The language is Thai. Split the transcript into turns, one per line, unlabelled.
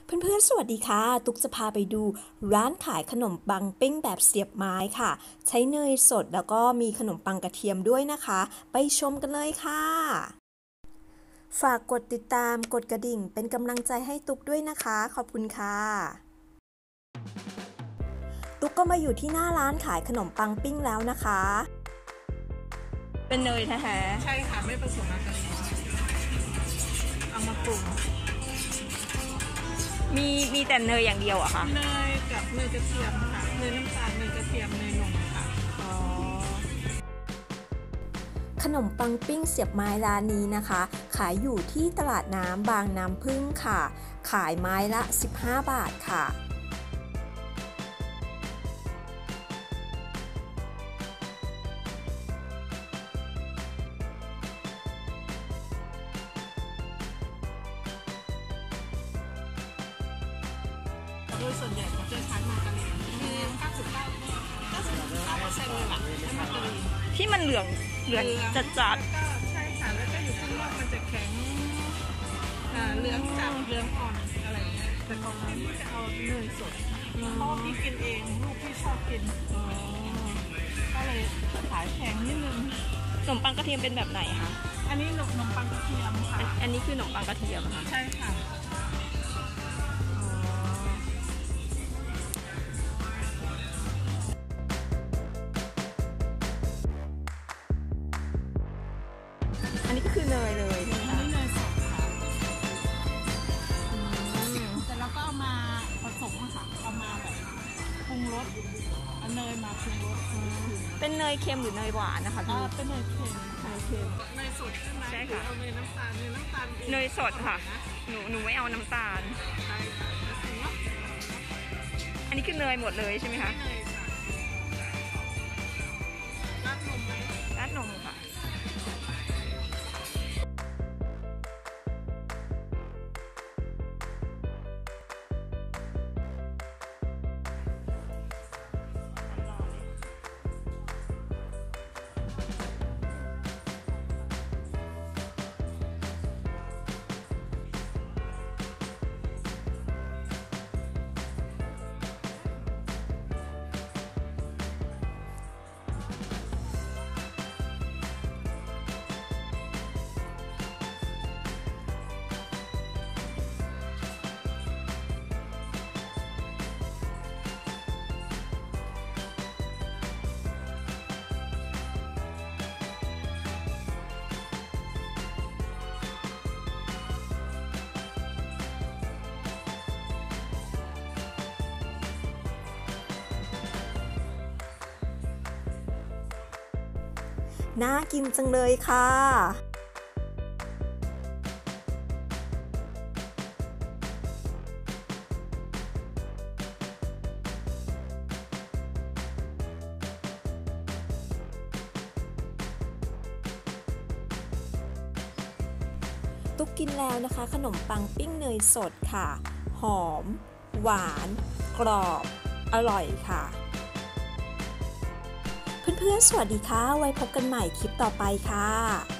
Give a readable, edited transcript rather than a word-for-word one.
เพื่อนๆสวัสดีค่ะตุ๊กจะพาไปดูร้านขายขนมปังปิ้งแบบเสียบไม้ค่ะใช้เนยสดแล้วก็มีขนมปังกระเทียมด้วยนะคะไปชมกันเลยค่ะฝากกดติดตามกดกระดิ่งเป็นกำลังใจให้ตุ๊กด้วยนะคะขอบคุณค่ะตุ๊กก็มาอยู่ที่หน้าร้านขายขนมปังปิ้งแล้วนะคะเป็นเนยแท้
ๆใช่ค่ะไม่ผสมอะไรเอามาปรุง
มีแต่เนยอย่างเดียวอะค่ะ
เนยกับเนยกระเทียมค่ะเนยน้ำตาลเนยกระเทียมเนยนมค่ะ
ขนมปังปิ้งเสียบไม้ร้านนี้นะคะขายอยู่ที่ตลาดน้ำบางน้ำพึ่งค่ะขายไม้ละ15 บาทค่ะ
โดยส่วนใหญ่เขาจะใช้มาการีนคือ99%เลยล่ะใช้มาการีน
ที่มันเหลืองจัด
ก็ใช่ค่ะแล้วก็อยู่ข้างนอกมันจะแข็งเหลืองจัดเหลืองอ่อนอะไรเงี้ยแต่ของพี่จะเอาเนยสดเพราะพี่กินเองลูกพี่ชอบกินก็เลยขายแพงนิดนึง
ขนมปังกระเทียมเป็นแบบไหนคะ
อันนี้ขนมปังกระเทียมค่ะ
อันนี้คือขนมปังกระเทียมค่ะ
ใช่ค่ะ
อันนี้ก็คือเนยเลยใช่ไหมคะ
อันนี้เนยสดค่ะแต่เราก็เอามาผสมค่ะเอามาแบบปรุงรสเอาเนยมาปรุงรส
เป็นเนยเค็มหรือเนยหวานนะคะพี่
เป็นเนยเค็มเนยสดใช่ไหม
ใช่ค่ะ
เอาเนยน้ำตาล
เนยสดค่ะหนูไม่เอาน้ำตาล
ใช่ค่ะ
อันนี้คือเนยหมดเลยใช่ไหมคะ
เนยค่ะราดนมไหม
ราดนมค่ะน่ากินจังเลยค่ะตุ๊กกินแล้วนะคะขนมปังปิ้งเนยสดค่ะหอมหวานกรอบอร่อยค่ะเพื่อนๆสวัสดีค่ะไว้พบกันใหม่คลิปต่อไปค่ะ